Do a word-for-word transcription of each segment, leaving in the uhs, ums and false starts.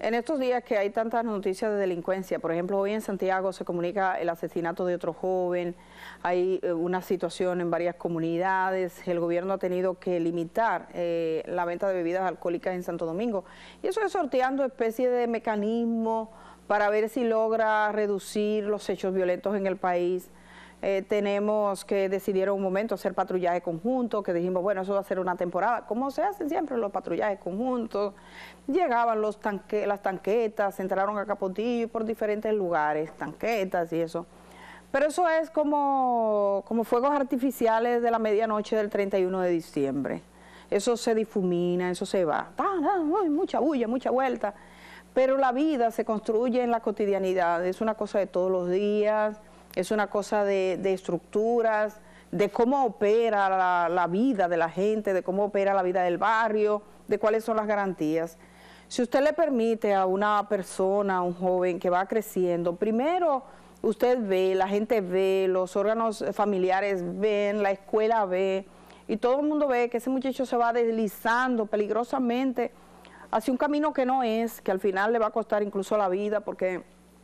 En estos días que hay tantas noticias de delincuencia, por ejemplo, hoy en Santiago se comunica el asesinato de otro joven, hay una situación en varias comunidades, el gobierno ha tenido que limitar eh, la venta de bebidas alcohólicas en Santo Domingo, y eso es sorteando especie de mecanismo para ver si logra reducir los hechos violentos en el país. Eh, tenemos que decidieron un momento hacer patrullaje conjunto, que dijimos, bueno, eso va a ser una temporada, como se hacen siempre los patrullajes conjuntos. Llegaban los tanque, las tanquetas, entraron a Capotillo por diferentes lugares, tanquetas y eso. Pero eso es como, como fuegos artificiales de la medianoche del treinta y uno de diciembre. Eso se difumina, eso se va. ¡Ay, mucha bulla, mucha vuelta! Pero la vida se construye en la cotidianidad, es una cosa de todos los días. Es una cosa de, de estructuras, de cómo opera la, la vida de la gente, de cómo opera la vida del barrio, de cuáles son las garantías. Si usted le permite a una persona, a un joven que va creciendo, primero usted ve, la gente ve, los órganos familiares ven, la escuela ve, y todo el mundo ve que ese muchacho se va deslizando peligrosamente hacia un camino que no es, que al final le va a costar incluso la vida, porque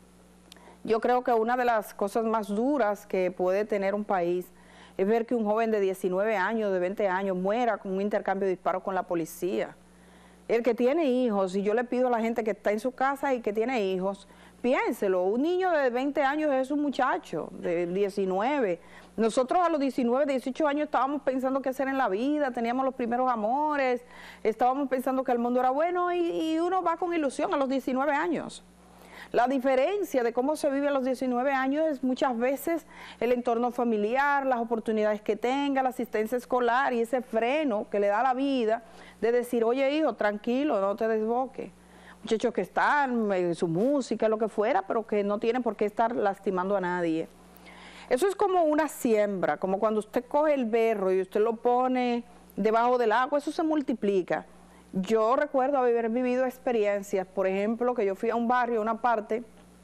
yo creo que una de las cosas más duras que puede tener un país es ver que un joven de diecinueve años, de veinte años, muera con un intercambio de disparos con la policía. El que tiene hijos, y yo le pido a la gente que está en su casa y que tiene hijos, piénselo, un niño de veinte años es un muchacho de diecinueve. Nosotros a los diecinueve, dieciocho años estábamos pensando qué hacer en la vida, teníamos los primeros amores, estábamos pensando que el mundo era bueno y, y uno va con ilusión a los diecinueve años. La diferencia de cómo se vive a los diecinueve años es muchas veces el entorno familiar, las oportunidades que tenga, la asistencia escolar y ese freno que le da la vida de decir, oye hijo, tranquilo, no te desboques. Muchachos que están, en su música, lo que fuera, pero que no tienen por qué estar lastimando a nadie. Eso es como una siembra, como cuando usted coge el berro y usted lo pone debajo del agua, eso se multiplica. Yo recuerdo haber vivido experiencias, por ejemplo, que yo fui a un barrio, una parte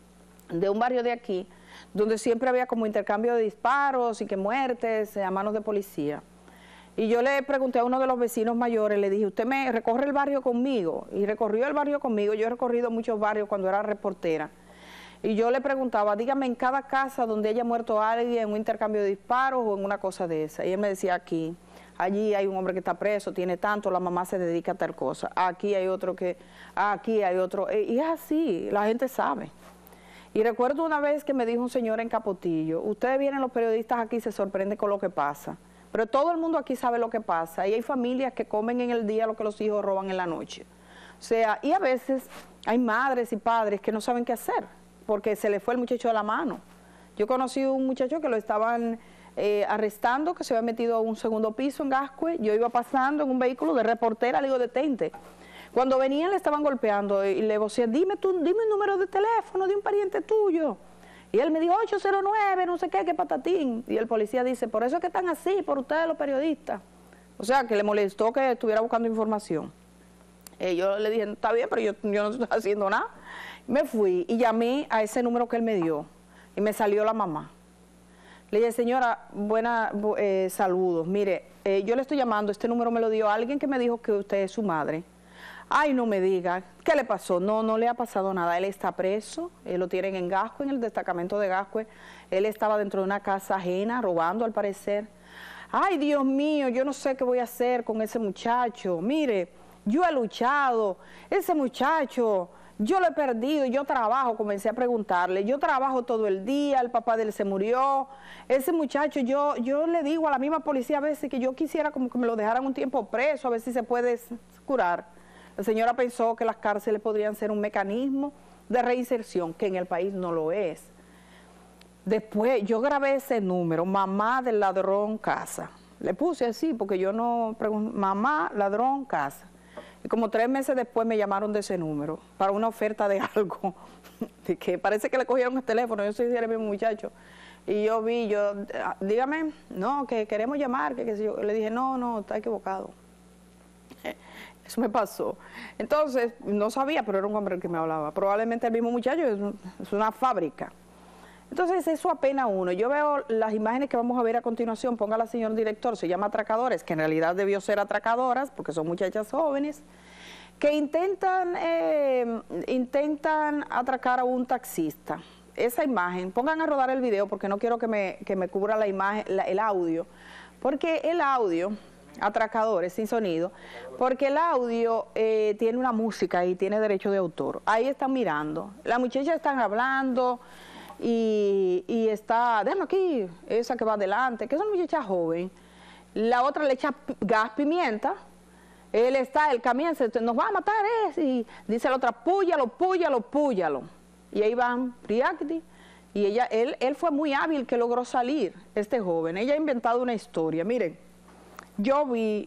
de un barrio de aquí, donde siempre había como intercambio de disparos y que muertes a manos de policía. Y yo le pregunté a uno de los vecinos mayores, le dije, ¿usted me recorre el barrio conmigo? Y recorrió el barrio conmigo. Yo he recorrido muchos barrios cuando era reportera. Y yo le preguntaba, dígame en cada casa donde haya muerto alguien en un intercambio de disparos o en una cosa de esa. Y él me decía, aquí. Allí hay un hombre que está preso, tiene tanto, la mamá se dedica a tal cosa. Aquí hay otro que, aquí hay otro. Y es así, la gente sabe. Y recuerdo una vez que me dijo un señor en Capotillo, ustedes vienen los periodistas aquí y se sorprenden con lo que pasa. Pero todo el mundo aquí sabe lo que pasa. Y hay familias que comen en el día lo que los hijos roban en la noche. O sea, y a veces hay madres y padres que no saben qué hacer, porque se le fue el muchacho de la mano. Yo conocí un muchacho que lo estaban Eh, arrestando, que se había metido a un segundo piso en Gascue. Yo iba pasando en un vehículo de reportera, le digo, detente. Cuando venían le estaban golpeando y le vocé, dime tú, dime el número de teléfono de un pariente tuyo. Y él me dijo, ocho cero nueve, no sé qué, qué patatín. Y el policía dice, por eso es que están así, por ustedes los periodistas. O sea, que le molestó que estuviera buscando información. Eh, yo le dije, está bien, pero yo, yo no estoy haciendo nada. Me fui y llamé a ese número que él me dio y me salió la mamá. Le dije, señora, buenas eh, saludos. Mire, eh, yo le estoy llamando, este número me lo dio alguien que me dijo que usted es su madre. Ay, no me diga, ¿qué le pasó? No, no le ha pasado nada. Él está preso, él lo tienen en Gascue, en el destacamento de Gascue. Él estaba dentro de una casa ajena, robando al parecer. Ay, Dios mío, yo no sé qué voy a hacer con ese muchacho. Mire, yo he luchado, ese muchacho, yo lo he perdido, yo trabajo, comencé a preguntarle, yo trabajo todo el día, el papá de él se murió, ese muchacho, yo, yo le digo a la misma policía a veces que yo quisiera como que me lo dejaran un tiempo preso, a ver si se puede curar. La señora pensó que las cárceles podrían ser un mecanismo de reinserción, que en el país no lo es. Después yo grabé ese número, mamá del ladrón casa, le puse así porque yo no pregunto, mamá ladrón casa. Y como tres meses después me llamaron de ese número para una oferta de algo, de que parece que le cogieron el teléfono, yo soy el mismo muchacho. Y yo vi, yo, dígame, no, que queremos llamar, que, que yo le dije, no, no, está equivocado. Eso me pasó. Entonces, no sabía, pero era un hombre el que me hablaba. Probablemente el mismo muchacho, es, es una fábrica. Entonces eso apena uno. Yo veo las imágenes que vamos a ver a continuación, póngala señor director, se llama Atracadores, que en realidad debió ser atracadoras, porque son muchachas jóvenes, que intentan, eh, intentan atracar a un taxista. Esa imagen, pongan a rodar el video porque no quiero que me, que me cubra la imagen, la, el audio, porque el audio, atracadores sin sonido, porque el audio eh, tiene una música y tiene derecho de autor. Ahí están mirando, las muchachas están hablando y, y está, déjame aquí, esa que va adelante, que es una muchacha joven, la otra le echa gas pimienta, él está, el camión se nos va a matar, ese, y dice la otra, púyalo, púyalo, púyalo. Y ahí van, Priacti, y ella, él, él fue muy hábil que logró salir, este joven. Ella ha inventado una historia. Miren, yo vi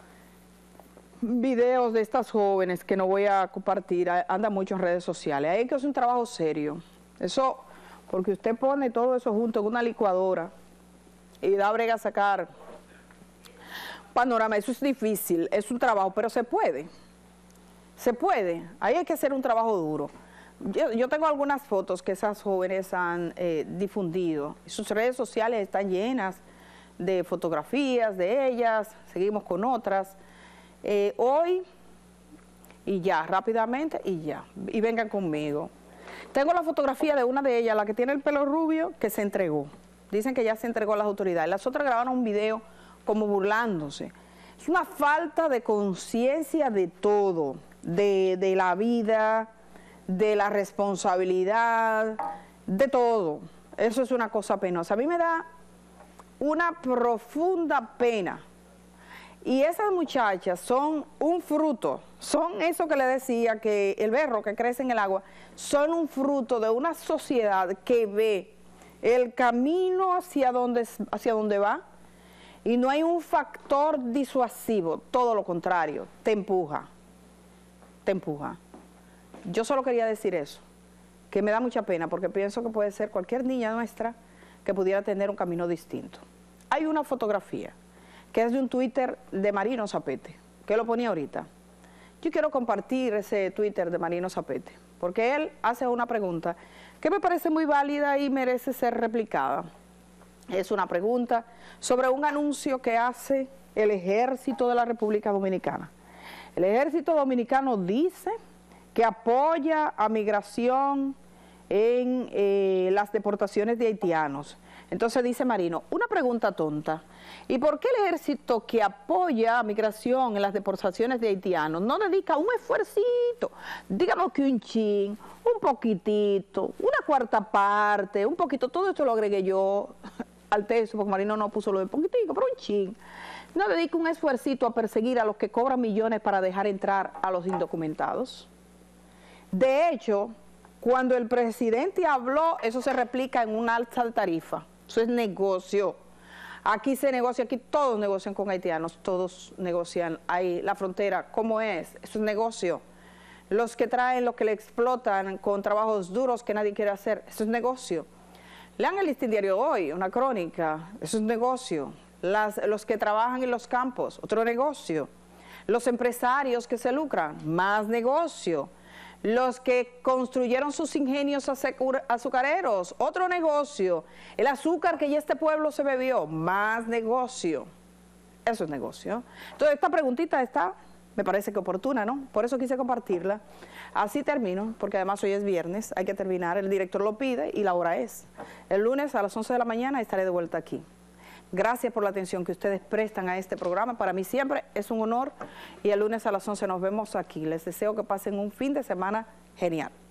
videos de estas jóvenes que no voy a compartir, anda mucho en redes sociales. Hay que hacer un trabajo serio. Eso, porque usted pone todo eso junto en una licuadora y da brega a sacar panorama. Eso es difícil, es un trabajo, pero se puede. Se puede. Ahí hay que hacer un trabajo duro. Yo, yo tengo algunas fotos que esas jóvenes han eh, difundido. Sus redes sociales están llenas de fotografías de ellas, seguimos con otras. Eh, hoy, y ya, rápidamente, y ya, y vengan conmigo. Tengo la fotografía de una de ellas, la que tiene el pelo rubio, que se entregó. Dicen que ya se entregó a las autoridades. Las otras grabaron un video como burlándose. Es una falta de conciencia de todo, de, de la vida, de la responsabilidad, de todo. Eso es una cosa penosa. A mí me da una profunda pena. Y esas muchachas son un fruto, son eso que le decía, que el berro que crece en el agua, son un fruto de una sociedad que ve el camino hacia donde, hacia donde va y no hay un factor disuasivo, todo lo contrario, te empuja, te empuja. Yo solo quería decir eso, que me da mucha pena porque pienso que puede ser cualquier niña nuestra que pudiera tener un camino distinto. Hay una fotografía que es de un Twitter de Marino Zapete, que lo ponía ahorita. Yo quiero compartir ese Twitter de Marino Zapete, porque él hace una pregunta que me parece muy válida y merece ser replicada. Es una pregunta sobre un anuncio que hace el Ejército de la República Dominicana. El Ejército Dominicano dice que apoya a migración en eh, las deportaciones de haitianos. Entonces dice Marino, una pregunta tonta, ¿y por qué el ejército que apoya a migración en las deportaciones de haitianos no dedica un esfuercito, digamos que un chin, un poquitito, una cuarta parte, un poquito, todo esto lo agregué yo al texto, porque Marino no puso lo de poquitico, pero un chin, no dedica un esfuercito a perseguir a los que cobran millones para dejar entrar a los indocumentados? De hecho, cuando el presidente habló, eso se replica en un alza de tarifa. Eso es negocio. Aquí se negocia, aquí todos negocian con haitianos, todos negocian ahí la frontera. ¿Cómo es? Eso es negocio. Los que traen, los que le explotan con trabajos duros que nadie quiere hacer, eso es negocio. Lean el Listín Diario hoy, una crónica, eso es negocio. Las, los que trabajan en los campos, otro negocio. Los empresarios que se lucran, más negocio. Los que construyeron sus ingenios azucareros, otro negocio. El azúcar que ya este pueblo se bebió, más negocio. Eso es negocio. Entonces esta preguntita está, me parece que oportuna, ¿no? Por eso quise compartirla. Así termino, porque además hoy es viernes, hay que terminar, el director lo pide y la hora es. El lunes a las once de la mañana estaré de vuelta aquí. Gracias por la atención que ustedes prestan a este programa. Para mí siempre es un honor y el lunes a las once nos vemos aquí. Les deseo que pasen un fin de semana genial.